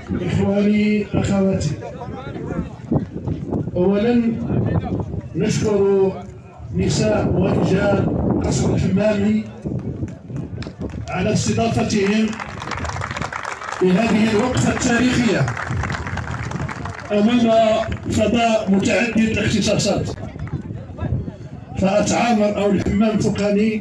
إخواني أخواتي، أولا نشكر نساء ورجال قصر الحمامي على استضافتهم في هذه الوقفة التاريخية أمام فضاء متعدد الاختصاصات. فأتعامر أو الحمام الفوقاني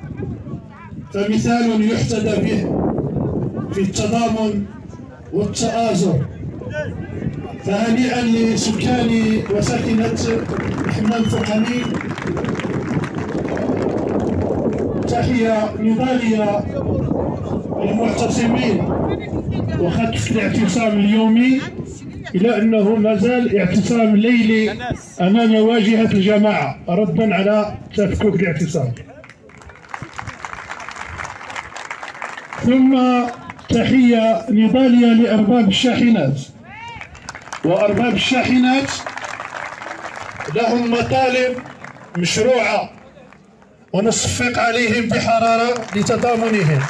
فمثال يحتذى به في التضامن والتآزر. فهنيئا لسكان وساكنة الحمام الفوقاني، تحية نضالية للمعتصمين وخطف الاعتصام اليومي إلى أنه ما زال اعتصام ليلي أمام واجهة الجماعة ردا على تفكك الاعتصام. ثم تحية نضالية لأرباب الشاحنات، وأرباب الشاحنات لهم مطالب مشروعة ونصفق عليهم بحرارة لتضامنهم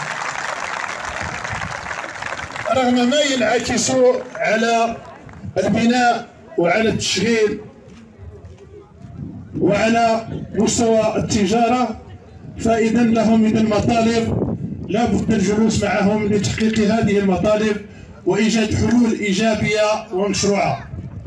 رغم ما ينعكس على البناء وعلى التشغيل وعلى مستوى التجارة. فإذا لهم من المطالب لا بد الجلوس معهم لتحقيق هذه المطالب وإيجاد حلول إيجابية ومشروعة.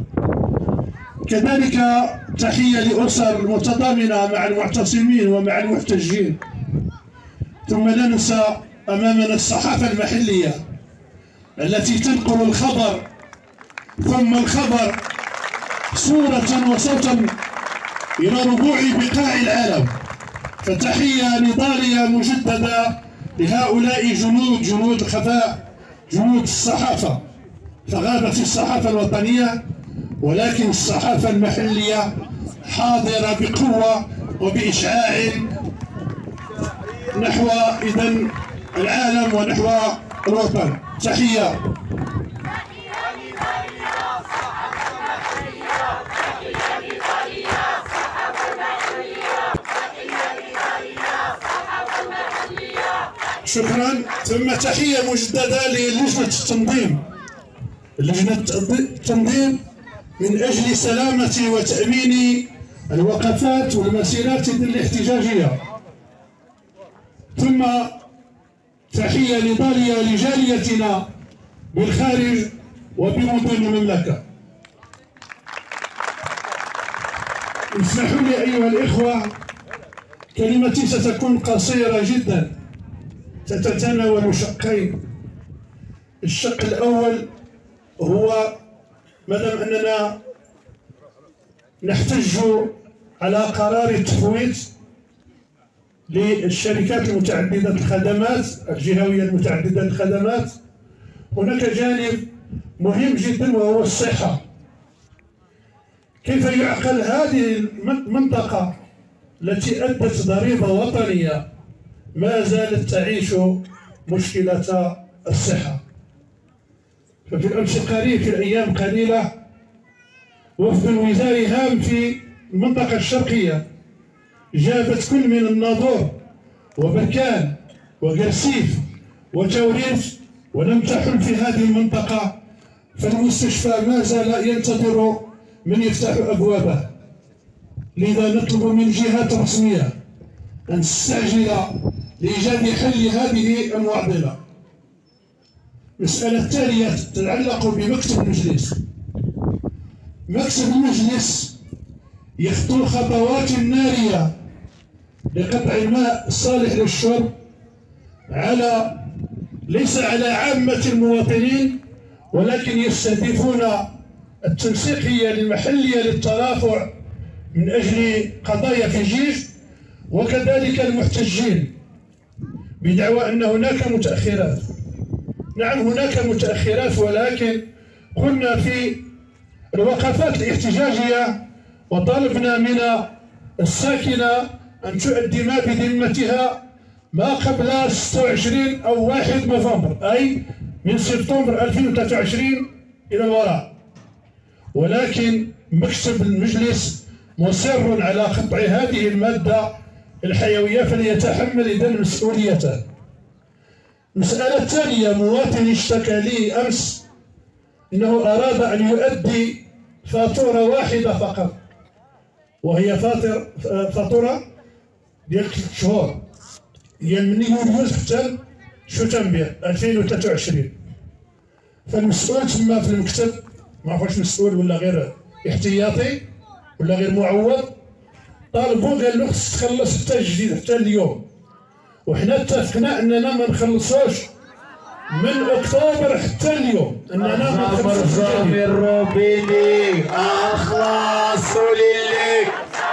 كذلك تحية لأسر المتضامنة مع المعتصمين ومع المحتجين. ثم لا ننسى أمامنا الصحافة المحلية التي تنقل الخبر ثم الخبر صورة وصوتا إلى ربوع بقاع العالم. فتحية نضالية مجددة لهؤلاء جنود الخفاء، جنود الصحافة. فغابت الصحافة الوطنية ولكن الصحافة المحلية حاضرة بقوة وبإشعاع نحو إذن العالم ونحو الوطن. تحية. شكرا. ثم تحية مجددة للجنة التنظيم، لجنة التنظيم من أجل سلامة وتأمين الوقفات والمسيرات الاحتجاجية. ثم تحية نضالية لجاليتنا بالخارج وبمدن المملكة. اسمحوا لي أيها الإخوة، كلمتي ستكون قصيرة جدا، تتناول شقين. الشق الأول هو مادام أننا نحتج على قرار التفويض للشركات المتعددة الخدمات الجهوية المتعددة الخدمات، هناك جانب مهم جدا وهو الصحة. كيف يعقل هذه المنطقة التي أدت ضريبة وطنية ما زالت تعيش مشكلة الصحة؟ ففي الأمس القريب، في الأيام قليلة، وفد وزاري هام في المنطقة الشرقية جابت كل من الناظور وبركان وقرسيف وتوريث ولم تحل في هذه المنطقة. فالمستشفى ما زال ينتظر من يفتح أبوابه. لذا نطلب من الجهات الرسمية أن تستعجل لإيجاد حل هذه المعضلة. المسألة التالية تتعلق بمكتب المجلس. مكتب المجلس يخطو خطوات نارية لقطع الماء الصالح للشرب ليس على عامة المواطنين، ولكن يستهدفون التنسيقية المحلية للترافع من أجل قضايا في الجيش، وكذلك المحتجين، بدعوى أن هناك متأخرات. نعم هناك متأخرات، ولكن كنا في الوقفات الاحتجاجية وطالبنا من الساكنة أن تؤدي ما بذمتها ما قبل 26 أو 1 نوفمبر، أي من سبتمبر 2023 إلى الوراء. ولكن مكتب المجلس مصر على قطع هذه المادة الحيوية، فليتحمل إذن مسؤوليته. المسألة الثانية، مواطن اشتكى لي أمس انه اراد ان يؤدي فاتوره واحده فقط، وهي فاتوره ديال 3 شهور، ديال من يوليوز حتى شتنبر 2023. فالمسؤول تما في المكتب، ما عرفش مسؤول ولا غير احتياطي ولا غير معوض، طالبوا قال له خصك تخلص حتى الجديد حتى اليوم، وحنا اتفقنا اننا ما نخلصوش من اكتوبر حتى اليوم، اننا ما نخلصوش. الروبيني الخلاص لله،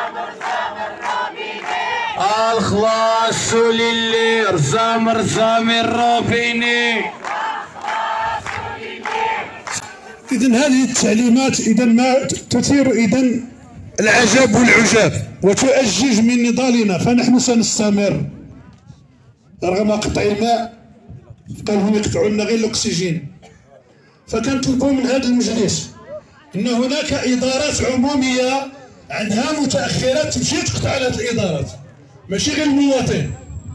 الخلاص لله، رزام الروبيني. إذا هذه التعليمات إذا ما تثير إذا العجب والعجاب وتؤجج من نضالنا، فنحن سنستمر رغم قطع الماء. قالوا يقطعوا لنا غير الأكسجين. فكنطلبوا من هذا المجلس أن هناك إدارات عمومية عندها متأخرات تمشي تقطع على هذه الإدارات، ماشي غير المواطن.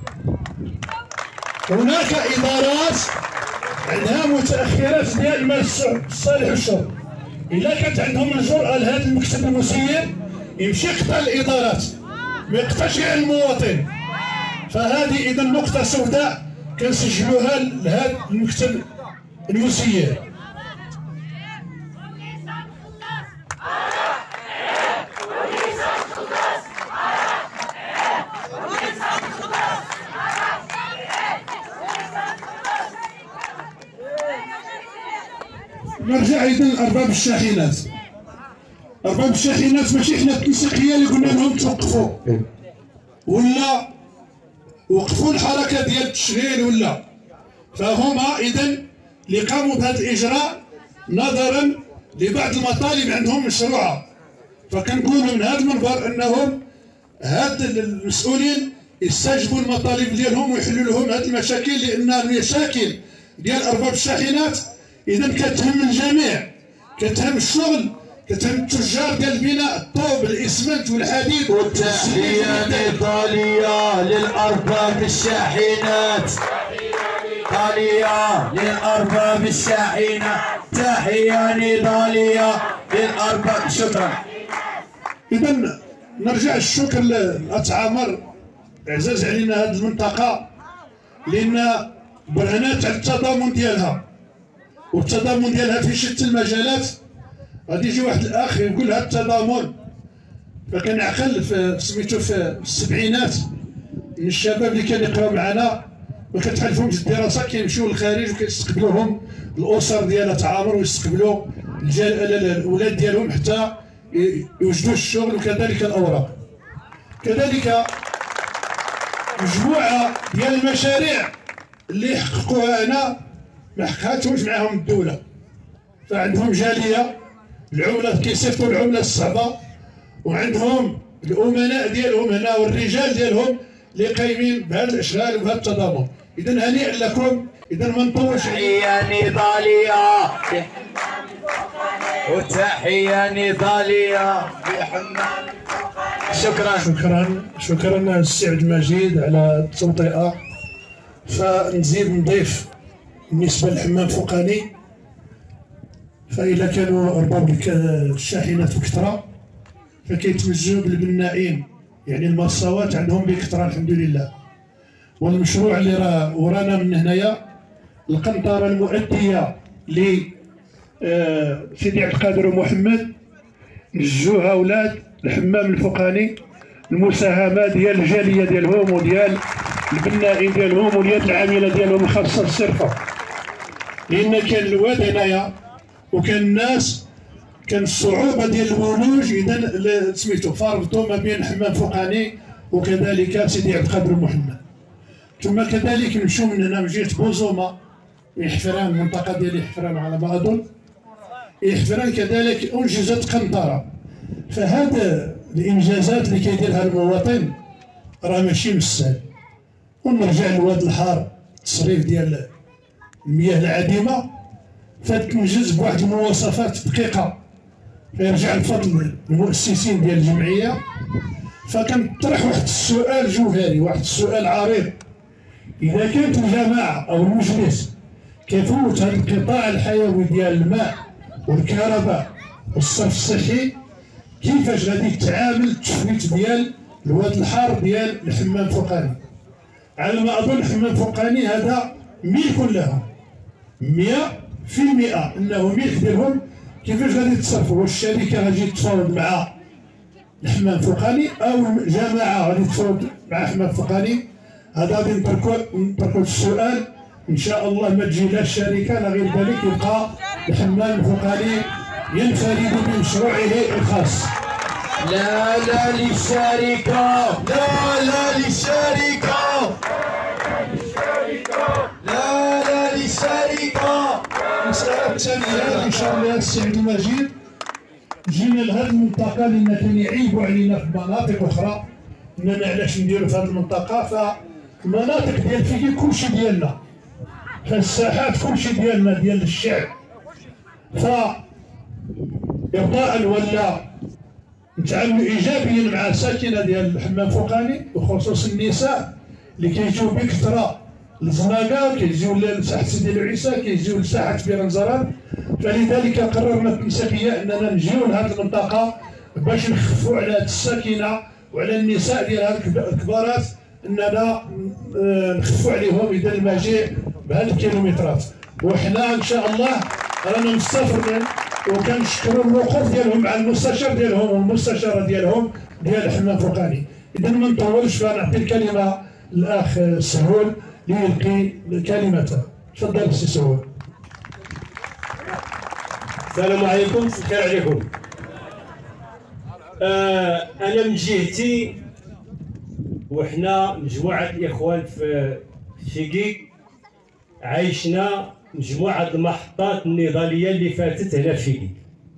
هناك إدارات عندها متأخرات ديال المال الصالح والشرب، إلا كانت عندهم الجرأة لهذا المكتب المسير يمشي يقطع الإدارات، ما يقطعش غير المواطن. فهذه إذا نقطة سوداء كنسجلوها لهذا المكتب المسير. نرجع ايضا لارباب الشاحنات. ارباب الشاحنات ماشي حنا التنسيقيه اللي قلنا لهم توقفوا ولا وقفوا الحركه ديال التشغيل ولا، فهما اذا اللي قاموا بهذا الاجراء نظرا لبعض المطالب عندهم مشروعه. فكنقولوا من هذا المنبر انهم هاد المسؤولين يستجبوا المطالب ديالهم ويحلوا لهم هذه المشاكل، لان المشاكل ديال ارباب الشاحنات إذا كتهم الجميع، كتهم الشغل، كتهم التجار ديال البناء، الطوب، الإسمنت والحديد. وتحية نضالية للأرباب الشاحنات، نضالية للأرباب الشاحنات، تحية نضالية للأرباب. شكرا. إذا نرجع الشكر للأخ عامر، عزاز علينا هذه المنطقة لأن برهنات على التضامن ديالها، والتضامن ديالها في شتى المجالات. غادي يجي واحد الاخ يقول هذا التضامن، فكنعقل في سميتو في السبعينات من الشباب اللي كانوا يقراو معنا ما كتحالفهمش الدراسه، كيمشيو للخارج وكيستقبلوهم الاسر ديال تعامر ويستقبلوا الاولاد ديالهم حتى يوجدوا الشغل وكذلك الاوراق. كذلك مجموعه ديال المشاريع اللي حققوها هنا ما حققتهمش معاهم الدوله، فعندهم جاليه العمله كيصيفطوا العمله الصعبه، وعندهم الامناء ديالهم هنا والرجال ديالهم اللي قايمين بهذه الاشغال وبهذا التضامن. اذا هنيئا لكم. اذا ما نطولش. تحيه نضاليه وتحيه نضاليه لحمام. شكرا السي عبد المجيد على التوطئه. فنزيد نضيف بالنسبه للحمام فوقاني، فإذا كانوا أرباب الشاحنات بكثرة فكيتوجهوا بالبنائين، يعني المرصوات عندهم بكثرة الحمد لله. والمشروع اللي راه ورانا من هنايا القنطرة المؤدية ل سيدي عبد القادر ومحمد، نجوها أولاد الحمام الفوقاني، المساهمة ديال الجالية ديالهم وديال البنائين ديالهم وديال العاملة ديالهم الخاصة الصرفة، لأن كان الواد هنايا وكان الناس كان الصعوبه ديال الولوج. اذا سميتو فرضتوا ما بين حمام فوقاني وكذلك سيدي عبد القادر محمد. ثم كذلك نمشيو من هنا من جهه بوزوما يحفران، المنطقه ديال يحفران على ما اظن، يحفران كذلك انجزت قنطره. فهذا الانجازات اللي كيديرها المواطن راه ماشي مستاهل. ونرجع للواد الحار، التصريف ديال المياه العديمه فتنجز بواحد المواصفات دقيقه، فيرجع الفضل للمؤسسين ديال الجمعيه. فكنطرح واحد السؤال جوهري، واحد السؤال عريض: اذا كانت الجماعه او المجلس كيفوت هذا القطاع الحيوي ديال الماء والكهرباء والصرف الصحي، كيفاش غادي تعامل التفويت ديال الواد الحار ديال الحمام الفوقاني. على ما اظن الحمام الفوقاني هذا ملك لهم 100% انه ملك ديالهم. كيفاش غادي يتصرفوا؟ واش الشركه غادي تتفاوض مع الحمام الفوقاني او الجماعه غادي تتفاوض مع الحمام الفوقاني؟ هذا غادي نتركوا السؤال. ان شاء الله ما تجي لا الشركه لا غير ذلك، يبقى الحمام الفوقاني ينفرد بمشروعه الخاص. لا لا للشركة، لا لا للشركة، لا لا للشركة. المسألة الثانية إن شاء الله السي عبد المجيد، جينا لهذه المنطقة لأن كان يعيبوا علينا في مناطق أخرى أننا علاش نديروا في هذه المنطقة. فالمناطق ديال فيكي كلشي ديالنا، فالساحات كلشي ديالنا ديال الشعب. إرضاء ولا نتعاملوا إيجابيا مع الساكنة ديال الحمام الفوقاني، وخصوص النساء اللي كيجيو بكثرة للزناقة، كيجيو لساحة سيدي العيسى، كيجيو لساحة بيرنزران. فلذلك قررنا التنسيقية أننا نجيو لهذه المنطقة باش نخفوا على الساكنة وعلى النساء ديال هذه الكبارات، أننا نخفوا عليهم إذا ما جاء بهذه الكيلومترات. وحنا إن شاء الله رانا مستفرين، وكنشكروا الوقوف ديالهم مع المستشار ديالهم والمستشارة ديالهم ديال الحمام الفوقاني. إذا ما نطولش، فنعطي الكلمة للأخ سهول ليلقي كلمته. تفضل السي سهول. السلام عليكم، الخير عليكم. أنا من جهتي وحنا مجموعة الإخوان في فيكيك عايشنا مجموعة المحطات النضالية اللي فاتت هنا في فيكيك،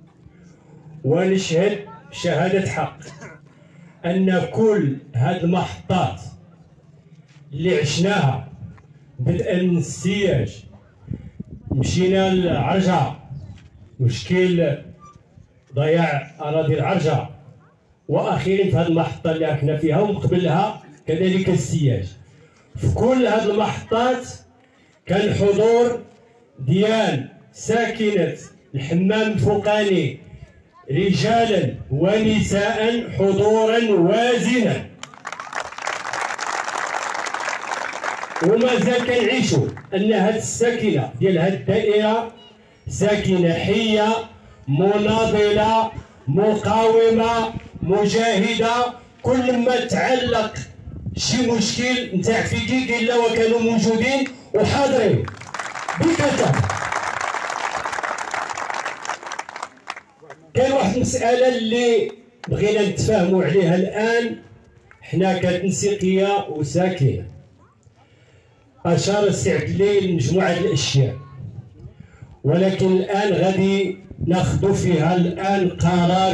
ونشهد شهادة حق أن كل هاد المحطات اللي عشناها بدءا من السياج، مشينا لعرجة، مشكل ضياع أراضي العرجة، وأخيرا في هذه المحطة اللي راكنا فيها وقبلها كذلك السياج. في كل هذه المحطات كان حضور ديال ساكنة الحمام الفوقاني رجالا ونساء حضورا وازنا، وما زال كنعيشوا ان هذه الساكنه ديال هذه الدائره ساكنه حيه مناضله مقاومه مجاهده. كل ما تعلق شي مشكل نتاع فيكيك الا وكانوا موجودين وحاضرين بكثره. كاين واحد المساله اللي بغينا نتفاهموا عليها الان، حنا كتنسيقيه وساكنه. اشار السي عبد الليل لمجموعه الاشياء، ولكن الان غادي ناخذ فيها الان قرار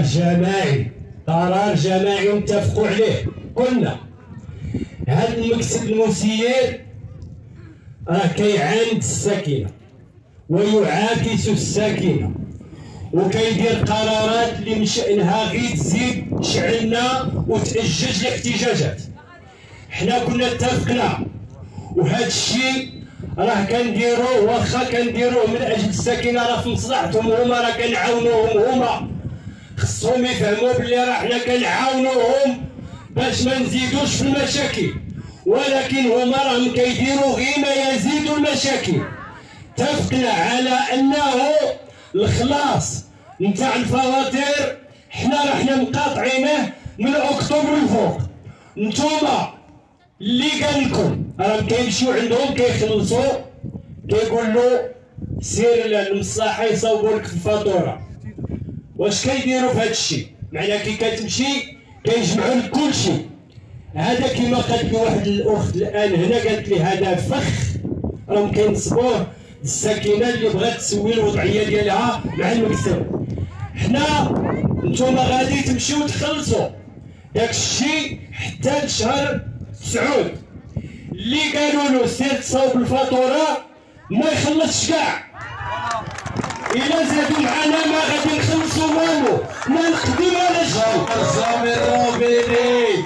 جماعي نتفقوا عليه. قلنا هذا المكتب المسير راه كيعاند الساكنه ويعاكس الساكنه، وكيدير قرارات اللي من شأنها غير تزيد شعلنا وتأجج الاحتجاجات. حنا كنا اتفقنا، وهذا الشيء راه كنديروه، واخا كنديروه من اجل الساكنه راه في مصلحتهم هما، راه كنعاونوهم هما. خصهم يفهموا بلي راه حنا كنعاونوهم باش ما نزيدوش في المشاكل، ولكن هما راهم كيديروا غير ما يزيد المشاكل. اتفقنا على انه الخلاص نتاع الفواتير حنا مقاطعينه من اكتوبر الفوق. نتوما اللي قال لكم راهم كيمشيو عندهم كيخلصوا، كيقول له سير للمصلحه يصوبوا لك الفاتوره. واش كيديروا في هذا الشيء؟ معناها كي كتمشي كيجمعوا لك كل شيء. هذا كما قالت لي واحد الاخت الان هنا، قالت لي هذا فخ راهم كينصبوه الساكنه اللي بغات تسوي الوضعيه ديالها مع المكتب. حنا نتوما غادي تمشيو تخلصوا داك الشيء حتى لشهر 9. اللي قالوا له سير تصاوب الفاتوره ما يخلصش كاع. إلا زادوا معنا ما غادي نخلصوا والو، لا نقدم ولا شيء. مرزام الروبيني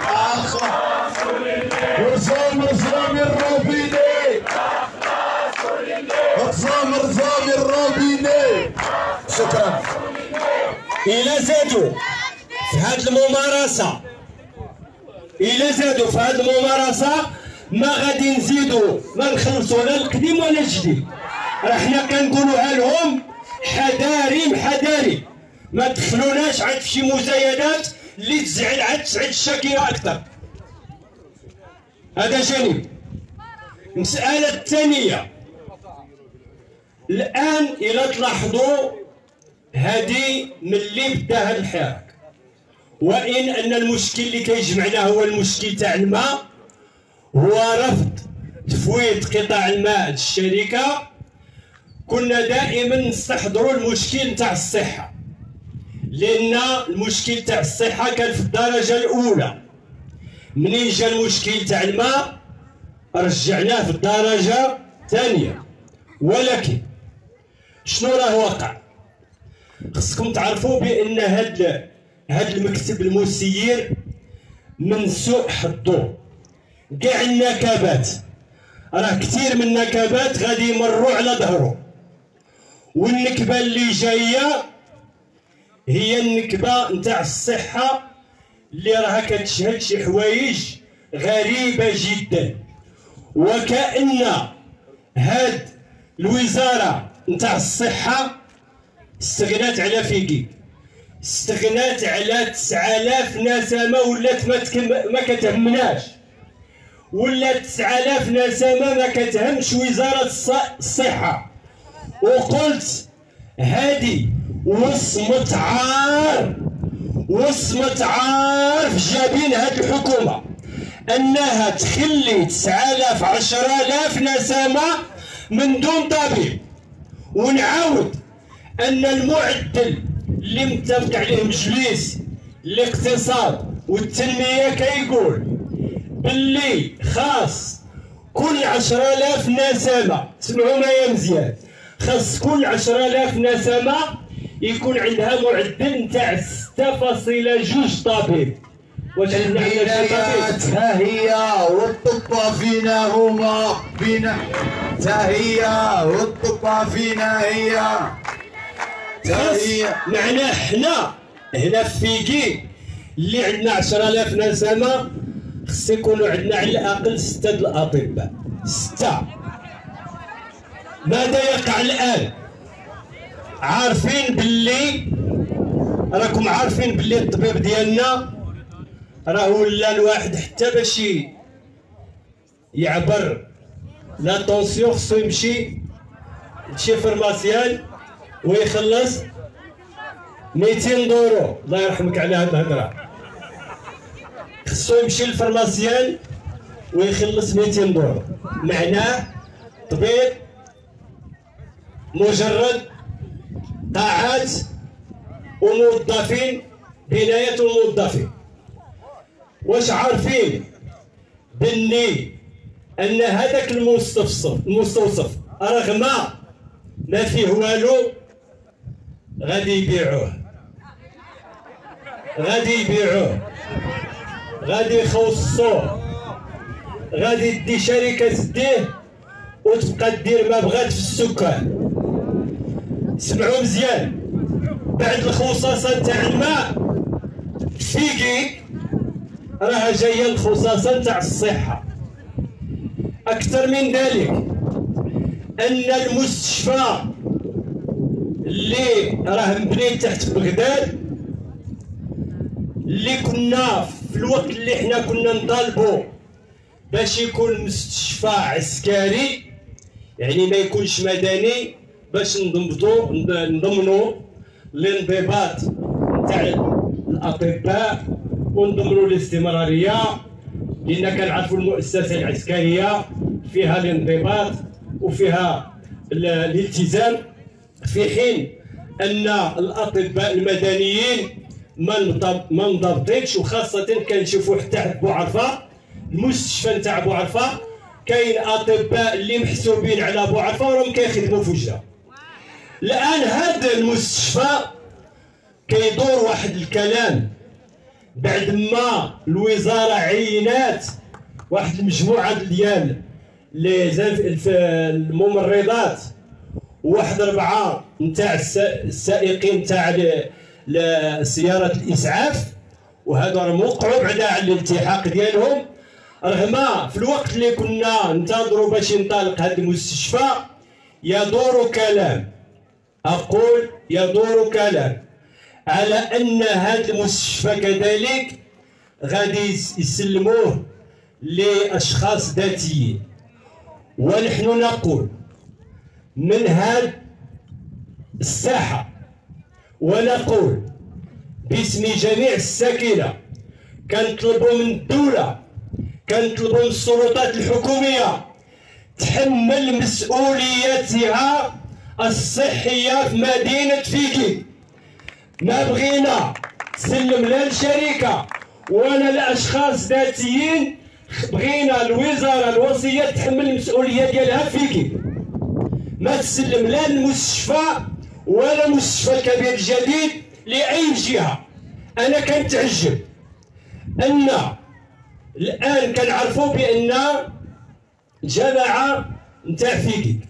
مرزام الروبيني. شكرا. إلا زادوا في هاد الممارسة ما غادي نزيدوا ما نخلصوا لا القديم ولا الجديد. راه حنا كنقولوها لهم حذاري ما تدخلوناش عاد في شي مزايدات اللي تزعل عاد تسعد الشاكرة أكثر. هذا جانب. المسألة الثانية، الآن إلا تلاحظوا هذه ملي بدا هذا الحراك، وإن أن المشكل اللي كيجمعنا هو المشكل تاع الماء، هو رفض تفويض قطاع الماء للشركة، كنا دائما نستحضروا المشكل تاع الصحة، لأن المشكل تاع الصحة كان في الدرجة الأولى. منين جا المشكل تاع الماء رجعناه في الدرجة الثانية. ولكن شنو راه واقع؟ خصكم تعرفوا بأن هاد المكتب المسير من سوء حظه كاع النكبات، راه كثير من النكبات غادي يمروا على ظهره، والنكبة اللي جاية هي النكبة نتاع الصحة اللي راها كتشهد شي حوايج غريبة جدا، وكأن هاد الوزارة نتاع الصحة استغنات على فيكي، استغنات على 9000 نسمة، ولات ما كتهمناش، ولات 9000 نسمة ما كتهمش وزارة الصحة. وقلت هادي وصمة عار في جبين هاد الحكومة، أنها تخلي 9000 10,000 نسمة من دون طبيب. ونعاود أن المعدل اللي متفق عليه مجلس الاقتصاد والتنمية كيقول باللي خاص كل 10,000 نسمة، سمعوا معايا مزيان، خاص كل 10,000 نسمة يكون عندها معدل نتاع 6.2 طبيب. واش البنايات ها هي والطب فينا هما ها هي والطب فينا هي معنا حنا هنا في فيكي اللي عندنا 10,000 نسمة خص يكونوا عندنا على الأقل 6 الأطباء. 6. ماذا يقع الآن؟ راكم عارفين باللي الطبيب ديالنا راه ولا الواحد حتى باش يعبر لا طونسيون خصو يمشي لشي فرماسيان ويخلص 200 دورو. الله يرحمك على هاد الهضره، خصو يمشي للفرماسيان ويخلص 200 دورو. معناه طبيب مجرد قاعات وموظفين، بناية وموظفين. واش عارفين بني ان هذاك المستوصف رغم ما فيه والو غادي يبيعوه، غادي يخوصوه، غادي يدي شركة تديه وتبقى دير ما بغات في السكان. سمعوا مزيان، بعد الخصاصة تاع الماء فيكي راها جايه الخصاصة تاع الصحة. أكثر من ذلك أن المستشفى اللي راه مبني تحت بغداد، اللي كنا في الوقت اللي حنا كنا نطالبوا باش يكون مستشفى عسكري، يعني ما يكونش مدني، باش نضمنوا الانضباط نتاع الأطباء ونضمنوا الاستمرارية، لأن كنعرفوا المؤسسة العسكرية فيها الانضباط وفيها الالتزام، في حين أن الأطباء المدنيين ما منضبطينش. وخاصة كنشوفوا حتى حد بوعرفة، المستشفى نتاع بوعرفة كاين أطباء اللي محسوبين على بوعرفة وراهم كيخدموا في وجهها. الآن هذا المستشفى كيدور واحد الكلام بعد ما الوزارة عينات واحد المجموعة ديال الممرضات وواحد 4 نتاع السائقين تاع سيارات الاسعاف، وهذا راه موقعوا بعدا على الالتحاق ديالهم. رغم في الوقت اللي كنا ننتظروا باش ينطلق هذا المستشفى يدور كلام، اقول يدور كلام على ان هذا المستشفى كذلك غادي يسلموه لاشخاص ذاتيين. ونحن نقول من هذه الساحه ونقول باسم جميع الساكنه، كنطلبوا من الدوله، كنطلبوا من السلطات الحكوميه تحمل مسؤولياتها الصحيه في مدينه فيكي. ما بغينا تسلم لا الشركه ولا الاشخاص ذاتيين، بغينا الوزاره الوصيه تحمل المسؤوليه ديالها فيكي. ما تسلم لا المستشفى ولا المستشفى الكبير الجديد لاي جهه. انا كنتعجب ان الان كنعرفوا بان الجماعه نتاع فيكي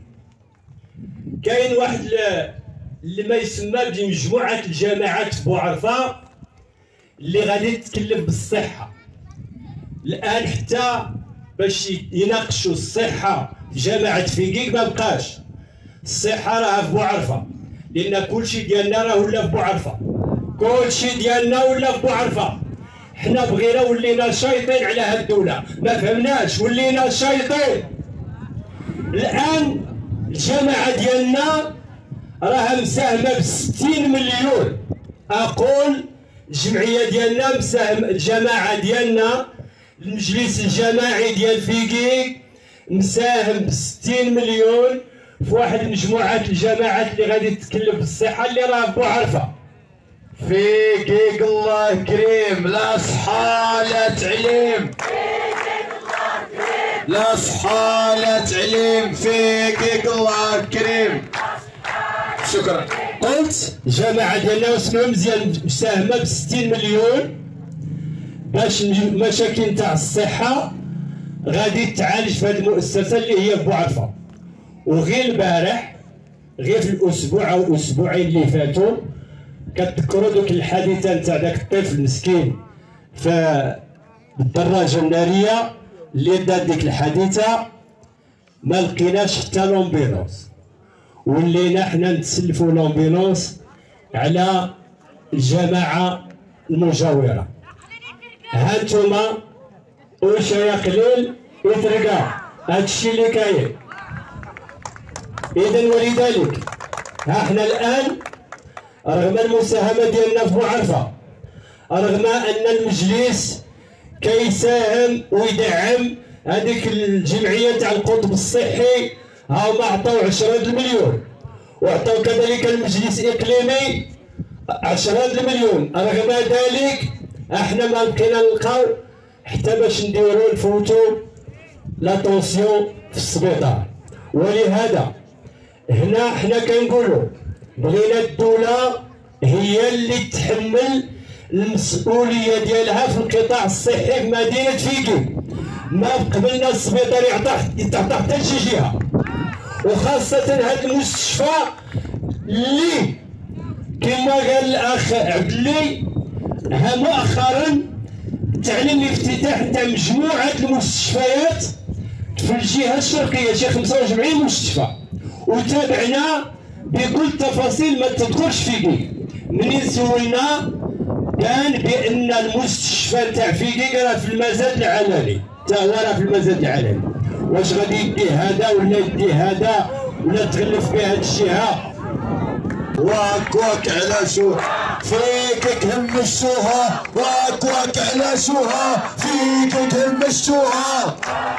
كاين واحد اللي ما يسمى بمجموعه الجماعات في بوعرفه اللي غادي تتكلم بالصحه. الان حتى باش يناقشوا الصحه في جماعه فيكيك ما بقاش. الصحه راه في بوعرفه، لان كلشي ديالنا راه ولا في بوعرفه، كلشي ديالنا ولا في بوعرفه. حنا بغينا ولينا شايطين على هاد الدوله، ما فهمناش ولينا شايطين. الان الجماعه ديالنا راها مساهمه ب60 مليون. اقول الجمعيه ديالنا مساهم، الجماعه ديالنا المجلس الجماعي ديال فيكيك مساهم ب60 مليون في واحد مجموعات الجماعات اللي غادي تتكلم بالصحه اللي راه في بوعرفه. فيكيك الله كريم، لا صحة لا تعليم، لا صحة لا تعليم، فيكيك الله كريم. شكرا. قلت الجماعه ديالنا واسمعوا مزيان مساهمه ب60 مليون باش المشاكل تاع الصحه غادي تعالج في هذه المؤسسه اللي هي في بوعرفه. وغير البارح، غير في الاسبوع او الاسبوعين اللي فاتوا، كتذكروا دوك الحادثه نتاع داك الطفل المسكين في الدراجه الناريه اللي دار ديك الحادثه، ما لقيناش حتى لومبيلونس، ولينا حنا نتسلفوا لومبيلونس على الجماعه المجاوره. ها نتوما واش يا قليل يترقى هادشي اللي كاين. اذا ولذلك ها حنا الان رغم المساهمه ديالنا في بوعرفه، رغم ان المجلس كيساهم ويدعم هذيك الجمعيه تاع القطب الصحي، هاهما عطاو 10 المليون، وعطاو كذلك المجلس الاقليمي 10 المليون. رغم ذلك احنا ما بقينا نلقاو حتى باش نديرو نفوتو لا طونسيون في السبيطار. ولهذا هنا حنا كنقولوا بغينا الدوله هي اللي تحمل المسؤوليه ديالها في القطاع الصحي في مدينه فيكي. ما قبلنا السبيطار يتعطى حتى لشي جهه، وخاصه هذا المستشفى اللي كما قال الاخ عبد الله ها مؤخرا تعلن الافتتاح تاع مجموعه المستشفيات في الجهه الشرقيه، شي 75 مستشفى، وتابعنا بكل التفاصيل ما تذكرش فيكي. منين سولنا كان بان المستشفى تاع فيكي راه في المزاد العلني، تا هو راه في المزاد العلني. واش غادي يدي هذا ولا يدي هذا ولا تغلف به هاد الجهه؟ واك على شو فيكك همشوها، واك على شوها فيكك همشوها،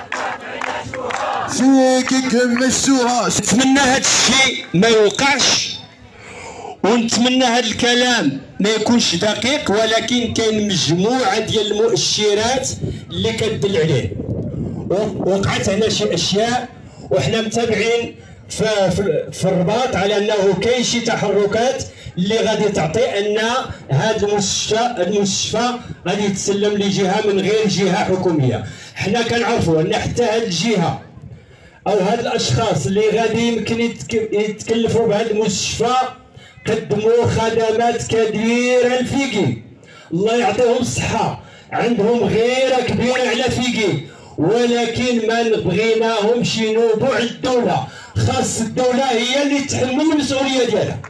فيكك همشوها. نتمنى هاد الشيء ما يوقعش، ونتمنى هاد الكلام ما يكونش دقيق، ولكن كاين مجموعه ديال المؤشرات اللي كتدل عليه. وقعت هنا شي اشياء وحنا متابعين في الرباط على انه كاين شي تحركات اللي غادي تعطي ان هذا المستشفى غادي يتسلم لجهه من غير جهه حكوميه. حنا كنعرفوا ان حتى هذه الجهه او هاد الاشخاص اللي غادي يمكن يتكلفوا بهذا المستشفى قدموا خدمات كبيرة لفيكي، الله يعطيهم الصحة، عندهم غيرة كبيرة على فيكي، ولكن ما بغيناهمش ينوبوا على الدولة، خاص الدولة هي اللي تحمل المسؤولية ديالها.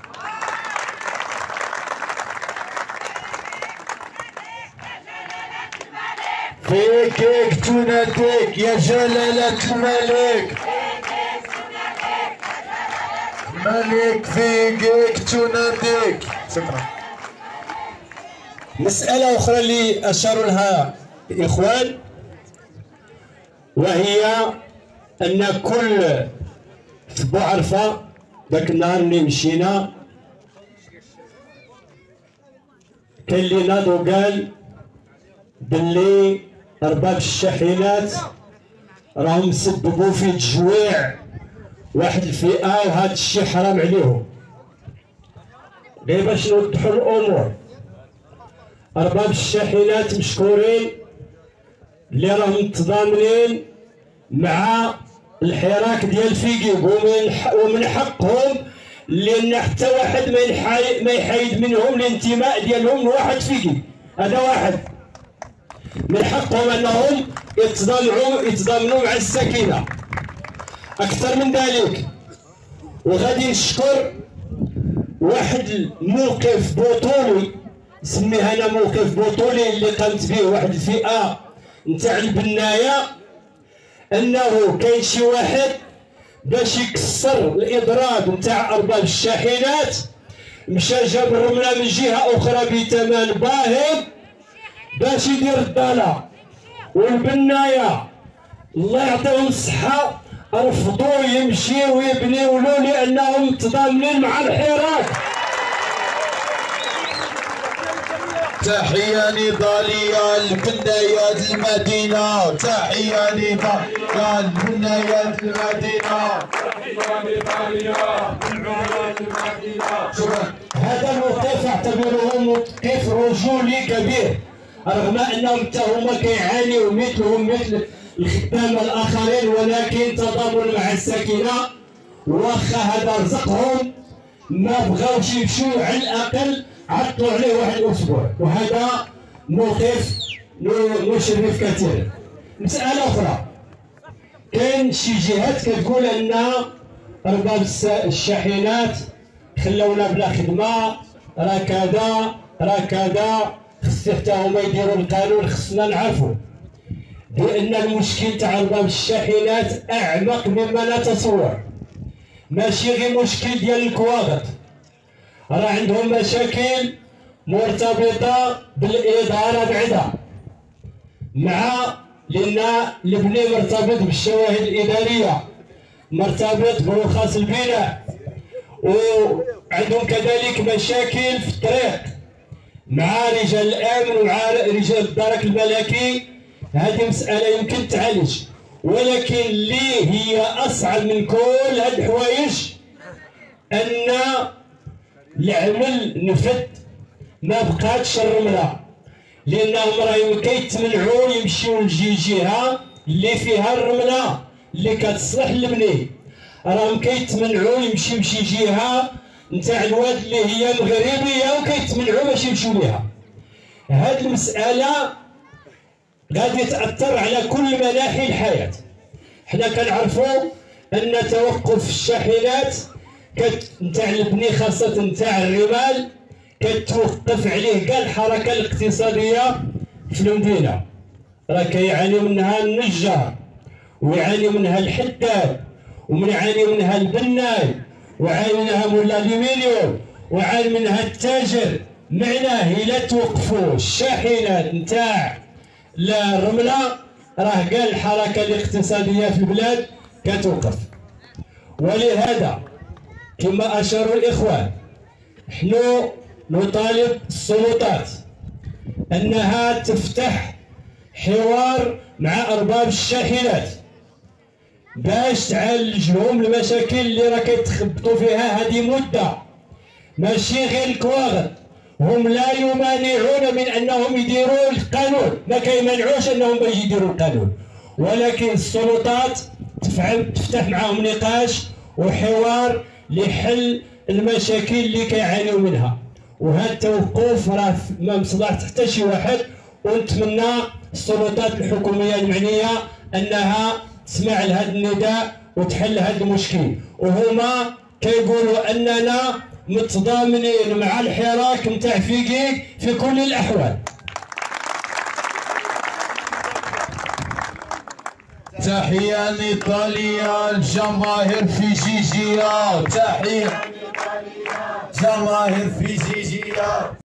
فيك تناديك يا جلالة الملك، ملك فيك تناديك. شكرا. مسألة أخرى اللي أشاروا لها الإخوان، وهي أن كل في بوعرفة ذاك النهار اللي مشينا كان اللي ناض وقال باللي أرباب الشاحنات راهم سببوا في تجويع واحد الفئة وهذا الشيء حرام عليهم. غير باش نوضحوا الأمور، أرباب الشاحنات مشكورين اللي راهم متضامنين مع الحراك ديال فيكي، ومن حقهم لأن حتى واحد ما يحايد منهم الانتماء ديالهم لواحد فيكي. هذا واحد من حقهم أنهم يتضامنوا مع السكينة. أكثر من ذلك، وغادي نشكر واحد الموقف بطولي، نسميه أنا موقف بطولي، اللي قامت به واحد الفئة نتاع البناية، أنه كاين شي واحد باش يكسر الإضراب نتاع أرباب الشاحنات، مشى جاب الرملة من جهة أخرى بثمن باهظ باش يدير الضالة، والبناية الله يعطيهم الصحة رفضوا يمشيو ويبنيو له لأنهم متضامنين مع الحراك. تحية نضالية لبنايات المدينة، تحية نضالية لبنايات المدينة، تحية نضالية لبنايات المدينة. شكرا. هذا الموقف اعتبره موقف رجولي كبير، رغم انهم حتى هما كيعانيوا مثلهم مثل الخدامى الاخرين، ولكن تضامن مع السكينه، واخا هذا رزقهم ما بغاوش يمشيو، على الاقل عطلوا عليه واحد الاسبوع، وهذا موقف مشرف كثيرا. مساله اخرى، كاين شي جهات كتقول ان ارباب الشاحنات خلونا بلا خدمه، راه كذا راه كذا، خص حتى هما يديروا القانون. خصنا نعرفوا بان المشكل تاع ارباب الشاحنات اعمق مما نتصور، ماشي غير مشكل ديال الكواغط، راه عندهم مشاكل مرتبطه بالاداره بعدا، مع لان البني مرتبط بالشواهد الاداريه، مرتبط برخص البناء، وعندهم كذلك مشاكل في الطريق مع رجال الامن ومع رجال الدرك الملكي. هذه مساله يمكن تعالج، ولكن اللي هي اصعب من كل هاد الحوايج ان العمل نفد، ما بقاتش الرمله، لانهم راهم كيتمنعوا يمشيو لجهه اللي فيها الرمله اللي كتصلح للبني، راهم كيتمنعوا يمشيو لشي جهه نتاع الواد اللي هي مغربيه وكيتمنعوا باش يمشيو ليها. هاد المساله غادي تاثر على كل مناحي الحياه. حنا كنعرفوا ان توقف الشاحنات نتاع البني خاصه نتاع الرمال كتوقف عليه كاع الحركه الاقتصاديه في المدينه، راه كيعاني منها النجار، ويعاني منها الحداد، ويعاني منها البناي، وعاني منها مولا الالومنيوم، وعاني منها التاجر. معناه الا توقفوا الشاحنات نتاع الرمله راه كاع الحركه الاقتصاديه في البلاد كتوقف. ولهذا كما اشاروا الاخوان، نحن نطالب السلطات انها تفتح حوار مع ارباب الشاحنات باش تعالج لهم المشاكل اللي راه كيتخبطوا فيها هذه مده. ماشي غير الكواغط، هم لا يمانعون من انهم يديروا القانون، ما كيمانعوش انهم باش يديروا القانون، ولكن السلطات تفتح معهم نقاش وحوار لحل المشاكل اللي كيعانيو منها. وهذا التوقف راه ما مصلحة حتى شي واحد، ونتمنى السلطات الحكوميه المعنيه انها تسمع لهذا النداء وتحل هذا المشكل. وهما كيقولوا اننا متضامنين مع الحراك نتاع فيكي في كل الاحوال. تحية نضالية الجماهير في جيجية، تحية جماهير في جيجية.